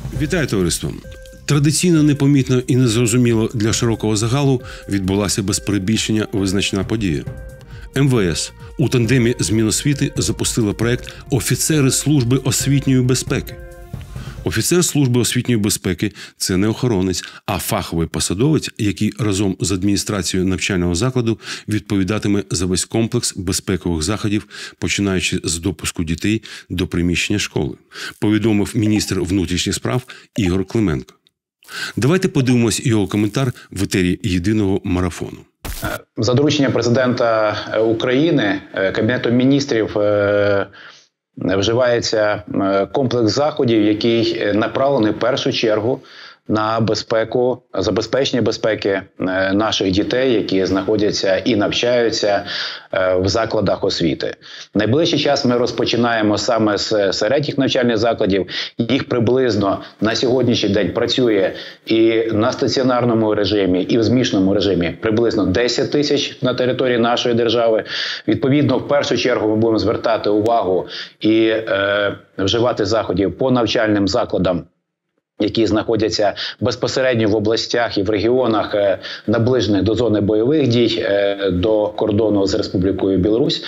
Вітаю, товариство! Традиційно, непомітно і незрозуміло для широкого загалу відбулася без перебільшення визначна подія. МВС у тандемі з Міносвіти запустила проект «Офіцери служби освітньої безпеки». Офіцер служби освітньої безпеки – це не охоронець, а фаховий посадовець, який разом з адміністрацією навчального закладу відповідатиме за весь комплекс безпекових заходів, починаючи з допуску дітей до приміщення школи, повідомив міністр внутрішніх справ Ігор Клименко. Давайте подивимось його коментар в етері єдиного марафону. За дорученням президента України Кабінетом міністрів вживається комплекс заходів, який направлений в першу чергу на безпеку, забезпечення безпеки наших дітей, які знаходяться і навчаються в закладах освіти. В найближчий час ми розпочинаємо саме з середніх навчальних закладів. Їх приблизно на сьогоднішній день працює і на стаціонарному режимі, і в змішаному режимі приблизно 10 тисяч на території нашої держави. Відповідно, в першу чергу ми будемо звертати увагу і вживати заходів по навчальним закладам, які знаходяться безпосередньо в областях і в регіонах, наближених до зони бойових дій, до кордону з Республікою Білорусь.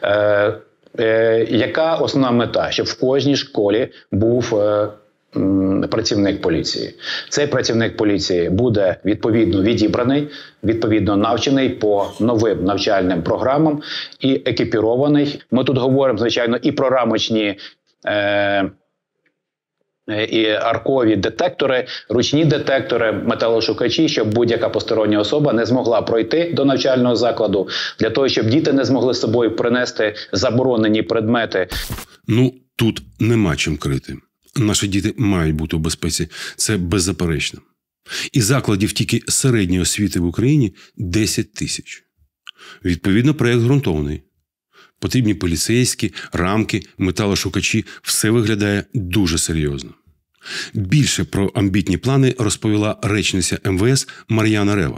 Яка основна мета? Щоб в кожній школі був працівник поліції. Цей працівник поліції буде відповідно відібраний, відповідно навчений по новим навчальним програмам і екіпірований. Ми тут говоримо, звичайно, і про рамочні і аркові детектори, ручні детектори, металошукачі, щоб будь-яка постороння особа не змогла пройти до навчального закладу, для того, щоб діти не змогли з собою принести заборонені предмети. Ну, тут нема чим крити. Наші діти мають бути у безпеці. Це беззаперечно. І закладів тільки середньої освіти в Україні 10 тисяч. Відповідно, проєкт ґрунтовний. Потрібні поліцейські, рамки, металошукачі – все виглядає дуже серйозно. Більше про амбітні плани розповіла речниця МВС Мар'яна Рева.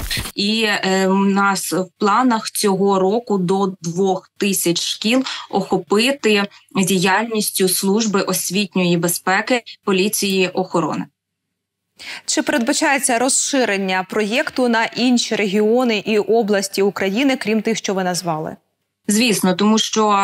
І у нас в планах цього року до 2000 шкіл охопити діяльністю служби освітньої безпеки, поліції, охорони. Чи передбачається розширення проєкту на інші регіони і області України, крім тих, що ви назвали? Звісно, тому що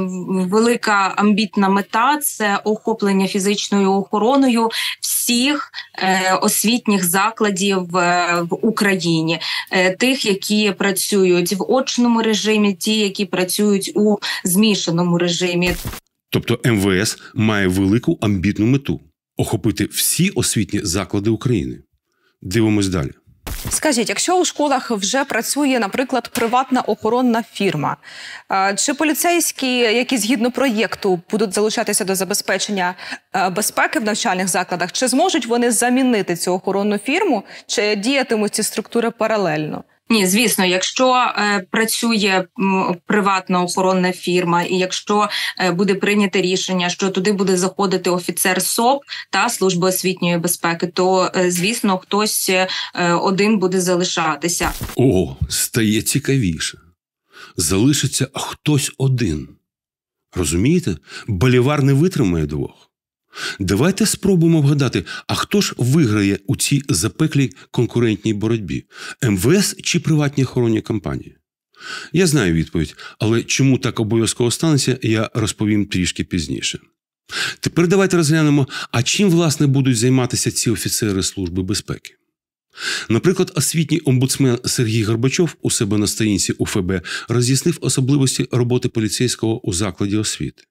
велика амбітна мета – це охоплення фізичною охороною всіх освітніх закладів в Україні. Тих, які працюють в очному режимі, ті, які працюють у змішаному режимі. Тобто МВС має велику амбітну мету – охопити всі освітні заклади України. Дивимось далі. Скажіть, якщо у школах вже працює, наприклад, приватна охоронна фірма, чи поліцейські, які згідно проєкту будуть залучатися до забезпечення безпеки в навчальних закладах, чи зможуть вони замінити цю охоронну фірму, чи діятимуть ці структури паралельно? Ні, звісно, якщо працює приватна охоронна фірма і якщо буде прийнято рішення, що туди буде заходити офіцер СОП та служби освітньої безпеки, то, звісно, хтось один буде залишатися. О, стає цікавіше. Залишиться хтось один. Розумієте? Болівар не витримає двох. Давайте спробуємо вгадати, а хто ж виграє у цій запеклій конкурентній боротьбі? МВС чи приватні охоронні компанії? Я знаю відповідь, але чому так обов'язково станеться, я розповім трішки пізніше. Тепер давайте розглянемо, а чим, власне, будуть займатися ці офіцери Служби безпеки. Наприклад, освітній омбудсмен Сергій Горбачов у себе на сторінці УФБ роз'яснив особливості роботи поліцейського у закладі освіти.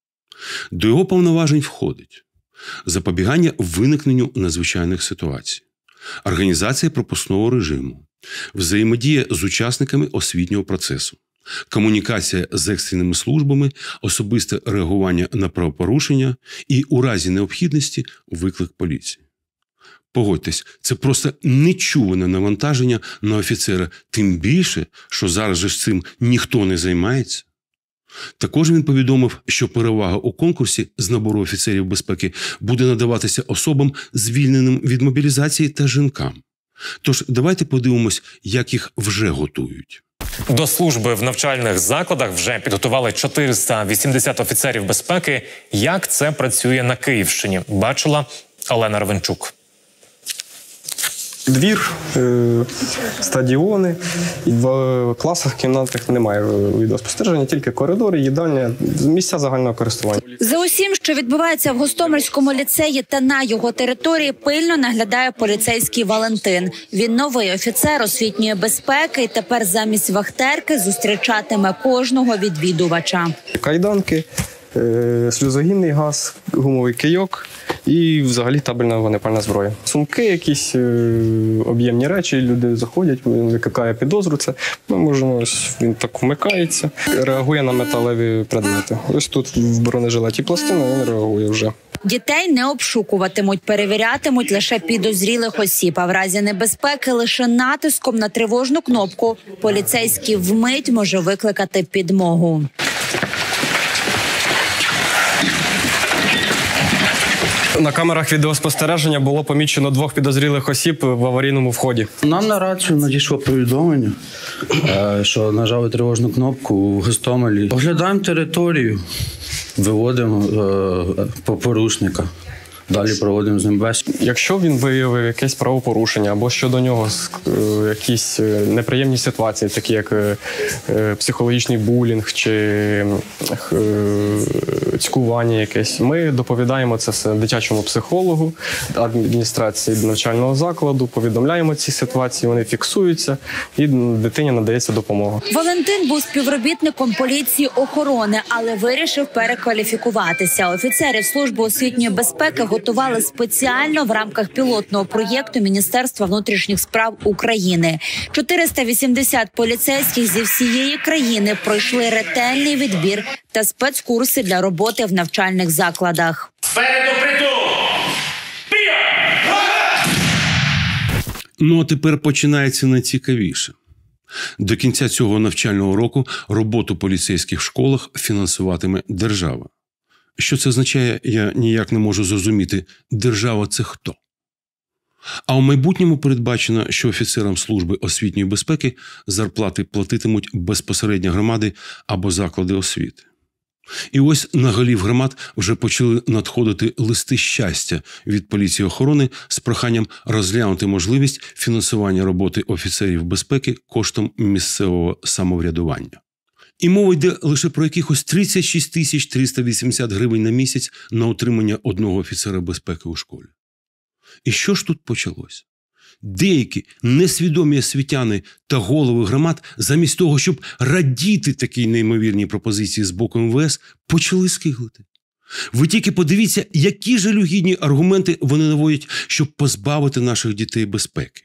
До його повноважень входить запобігання виникненню надзвичайних ситуацій, організація пропускного режиму, взаємодія з учасниками освітнього процесу, комунікація з екстреними службами, особисте реагування на правопорушення і, у разі необхідності, виклик поліції. Погодьтесь, це просто нечуване навантаження на офіцера, тим більше, що зараз же цим ніхто не займається. Також він повідомив, що перевага у конкурсі з набору офіцерів безпеки буде надаватися особам, звільненим від мобілізації та жінкам. Тож давайте подивимось, як їх вже готують. До служби в навчальних закладах вже підготували 480 офіцерів безпеки. Як це працює на Київщині, бачила Олена Ровенчук. Двір, стадіони, в класах, кімнатах немає відеоспостереження, тільки коридори, їдальня, місця загального користування. За усім, що відбувається в Гостомельському ліцеї та на його території, пильно наглядає поліцейський Валентин. Він новий офіцер освітньої безпеки і тепер замість вахтерки зустрічатиме кожного відвідувача. Кайданки, сльозогінний газ, гумовий кийок і взагалі табельна вогнепальна зброя. Сумки, якісь об'ємні речі, люди заходять, він викликає підозру. Це ми можемо, ось він так вмикається, реагує на металеві предмети. Ось тут в бронежилеті пластина, він реагує вже. Дітей не обшукуватимуть, перевірятимуть лише підозрілих осіб, а в разі небезпеки лише натиском на тривожну кнопку поліцейський вмить може викликати підмогу. На камерах відеоспостереження було помічено 2 підозрілих осіб в аварійному вході. Нам на рацію надійшло повідомлення, що нажали тривожну кнопку в Гостомелі. Оглядаємо територію, виводимо порушника. Далі проводимо з ним бесіду. Якщо він виявив якесь правопорушення або щодо нього якісь неприємні ситуації, такі як психологічний булінг чи цькування якесь, ми доповідаємо це все дитячому психологу, адміністрації навчального закладу, повідомляємо ці ситуації, вони фіксуються і дитині надається допомога. Валентин був співробітником поліції охорони, але вирішив перекваліфікуватися. Офіцерів служби освітньої безпеки готували спеціально в рамках пілотного проєкту Міністерства внутрішніх справ України. 480 поліцейських зі всієї країни пройшли ретельний відбір та спецкурси для роботи в навчальних закладах. Ну а тепер починається найцікавіше. До кінця цього навчального року роботу поліцейських в школах фінансуватиме держава. Що це означає, я ніяк не можу зрозуміти. Держава – це хто? А у майбутньому передбачено, що офіцерам служби освітньої безпеки зарплати платитимуть безпосередньо громади або заклади освіти. І ось на голів громад вже почали надходити листи щастя від поліції охорони з проханням розглянути можливість фінансування роботи офіцерів безпеки коштом місцевого самоврядування. І мова йде лише про якихось 36 тисяч 380 гривень на місяць на утримання одного офіцера безпеки у школі. І що ж тут почалось? Деякі несвідомі освітяни та голови громад, замість того, щоб радіти такій неймовірній пропозиції з боку МВС, почали скиглити. Ви тільки подивіться, які жалюгідні аргументи вони наводять, щоб позбавити наших дітей безпеки.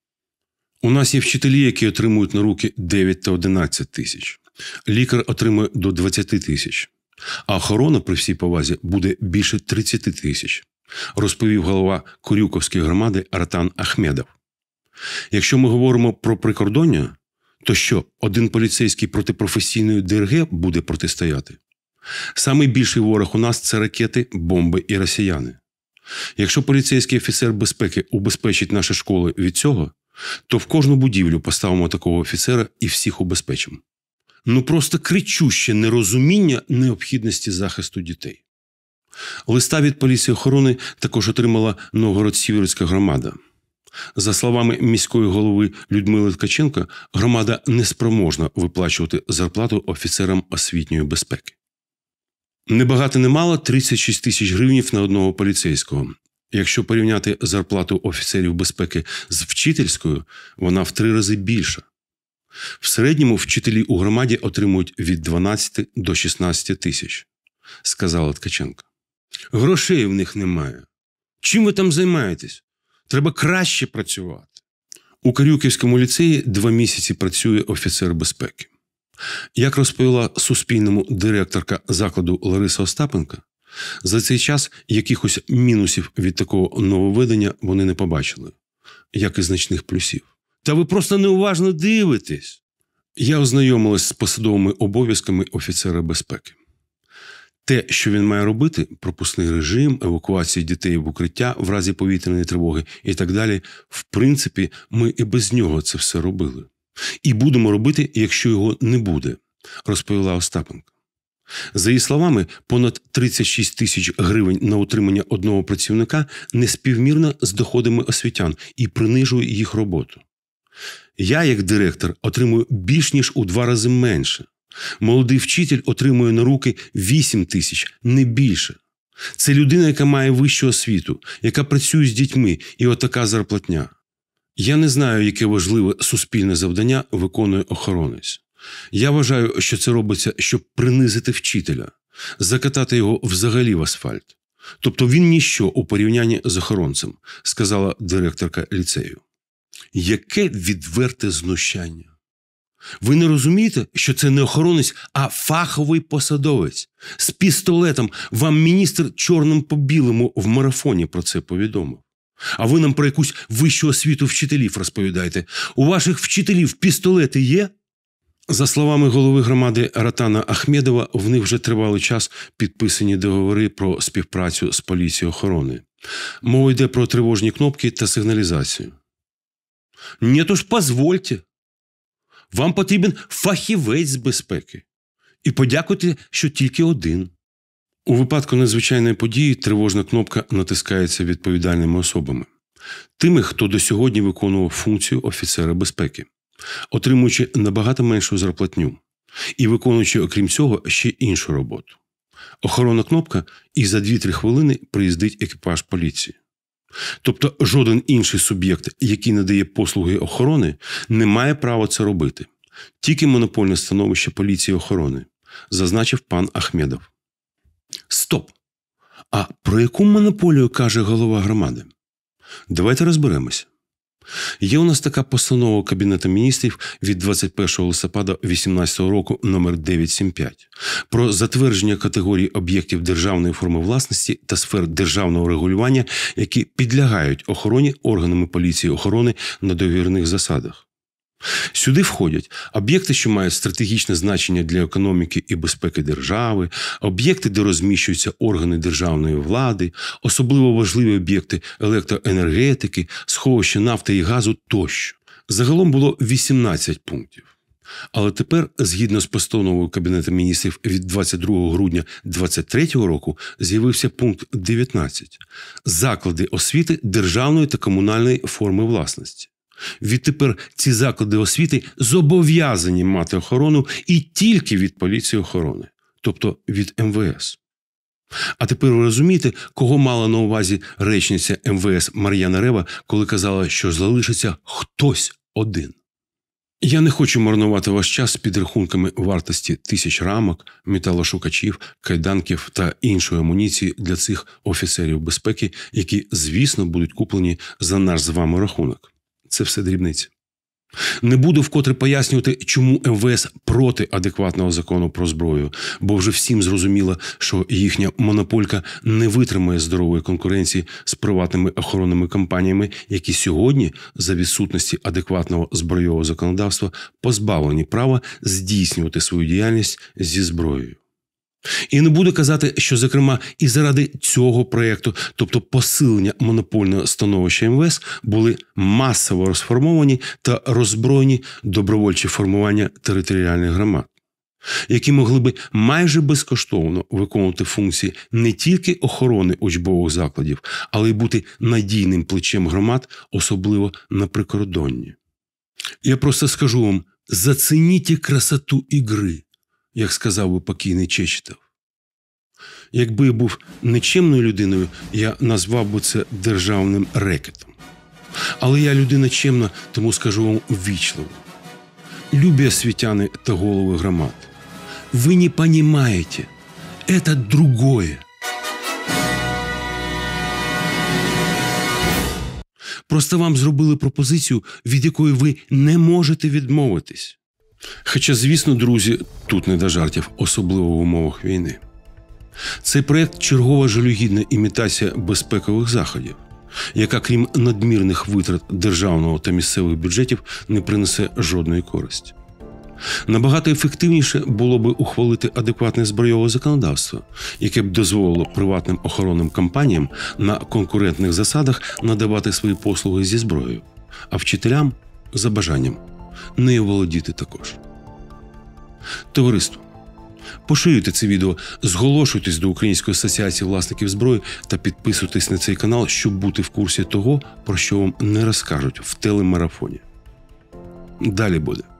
У нас є вчителі, які отримують на руки 9 та 11 тисяч. Лікар отримує до 20 тисяч. А охорона, при всій повазі, буде більше 30 тисяч, розповів голова Корюківської громади Аратан Ахмедов. Якщо ми говоримо про прикордоння, то що, один поліцейський проти професійної ДРГ буде протистояти? Самий більший ворог у нас – це ракети, бомби і росіяни. Якщо поліцейський офіцер безпеки убезпечить наші школи від цього, то в кожну будівлю поставимо такого офіцера і всіх убезпечимо. Ну просто кричуще нерозуміння необхідності захисту дітей. Листа від поліції охорони також отримала Новгород-Сіверська громада. За словами міської голови Людмили Ткаченко, громада неспроможна виплачувати зарплату офіцерам освітньої безпеки. Небагато не мало 36 тисяч гривень на одного поліцейського. Якщо порівняти зарплату офіцерів безпеки з вчительською, вона в 3 рази більша. В середньому вчителі у громаді отримують від 12 до 16 тисяч, сказала Ткаченко. Грошей в них немає. Чим ви там займаєтесь? Треба краще працювати. У Корюківському ліцеї 2 місяці працює офіцер безпеки. Як розповіла Суспільному директорка закладу Лариса Остапенко, за цей час якихось мінусів від такого нововведення вони не побачили, як і значних плюсів. Та ви просто неуважно дивитесь. Я ознайомилась з посадовими обов'язками офіцера безпеки. Те, що він має робити – пропускний режим, евакуація дітей в укриття в разі повітряної тривоги і так далі – в принципі, ми і без нього це все робили. І будемо робити, якщо його не буде, розповіла Остапенко. За її словами, понад 36 тисяч гривень на утримання одного працівника неспівмірно з доходами освітян і принижує їх роботу. Я, як директор, отримую більш ніж у 2 рази менше. Молодий вчитель отримує на руки 8 тисяч, не більше. Це людина, яка має вищу освіту, яка працює з дітьми, і отака зарплатня. Я не знаю, яке важливе суспільне завдання виконує охоронець. Я вважаю, що це робиться, щоб принизити вчителя, закатати його взагалі в асфальт. Тобто він ніщо у порівнянні з охоронцем, сказала директорка ліцею. Яке відверте знущання. Ви не розумієте, що це не охоронець, а фаховий посадовець. З пістолетом вам міністр чорним по білому в марафоні про це повідомив. А ви нам про якусь вищу освіту вчителів розповідаєте. У ваших вчителів пістолети є? За словами голови громади Ратана Ахмедова, в них вже тривалий час підписані договори про співпрацю з поліцією охорони. Мова йде про тривожні кнопки та сигналізацію. Ні, то ж позвольте. Вам потрібен фахівець з безпеки. І подякуйте, що тільки один. У випадку надзвичайної події тривожна кнопка натискається відповідальними особами. Тими, хто до сьогодні виконував функцію офіцера безпеки, отримуючи набагато меншу зарплатню і виконуючи, окрім цього, ще іншу роботу. Охоронна кнопка і за 2-3 хвилини приїздить екіпаж поліції. Тобто жоден інший суб'єкт, який надає послуги охорони, не має права це робити. Тільки монопольне становище поліції охорони, зазначив пан Ахмедов. Стоп! А про яку монополію каже голова громади? Давайте розберемося. Є у нас така постанова Кабінету міністрів від 21 листопада 2018 року номер 975 про затвердження категорій об'єктів державної форми власності та сфер державного регулювання, які підлягають охороні органами поліції охорони на договірних засадах. Сюди входять об'єкти, що мають стратегічне значення для економіки і безпеки держави, об'єкти, де розміщуються органи державної влади, особливо важливі об'єкти електроенергетики, сховища нафти і газу тощо. Загалом було 18 пунктів. Але тепер, згідно з постановою Кабінету міністрів від 22 грудня 2023 року, з'явився пункт 19 – заклади освіти державної та комунальної форми власності. Відтепер ці заклади освіти зобов'язані мати охорону і тільки від поліції охорони, тобто від МВС. А тепер ви розумієте, кого мала на увазі речниця МВС Мар'яна Рева, коли казала, що залишиться хтось один. Я не хочу марнувати ваш час з підрахунками вартості тисяч рамок, металошукачів, кайданків та іншої амуніції для цих офіцерів безпеки, які, звісно, будуть куплені за наш з вами рахунок. Це все дрібниці. Не буду вкотре пояснювати, чому МВС проти адекватного закону про зброю, бо вже всім зрозуміло, що їхня монополька не витримає здорової конкуренції з приватними охоронними компаніями, які сьогодні, за відсутності адекватного збройового законодавства, позбавлені права здійснювати свою діяльність зі зброєю. І не буду казати, що, зокрема, і заради цього проєкту, тобто посилення монопольного становища МВС, були масово розформовані та роззброєні добровольчі формування територіальних громад, які могли би майже безкоштовно виконувати функції не тільки охорони учбових закладів, але й бути надійним плечем громад, особливо на прикордонні. Я просто скажу вам, зацініть красоту ігри, як сказав би покійний Чечетов. Якби я був нечемною людиною, я назвав би це державним рекетом. Але я людина чемна, тому скажу вам ввічливо. Любі освітяни та голови громад, ви не понимаете, это другое. Просто вам зробили пропозицію, від якої ви не можете відмовитись. Хоча, звісно, друзі, тут не до жартів, особливо в умовах війни. Цей проєкт – чергова жалюгідна імітація безпекових заходів, яка, крім надмірних витрат державного та місцевих бюджетів, не принесе жодної користі. Набагато ефективніше було б ухвалити адекватне збройове законодавство, яке б дозволило приватним охоронним компаніям на конкурентних засадах надавати свої послуги зі зброєю, а вчителям – за бажанням нею володіти також. Товариство, Поширюйте це відео, зголошуйтесь до Української асоціації власників зброї та підписуйтесь на цей канал, щоб бути в курсі того, про що вам не розкажуть в телемарафоні. Далі буде.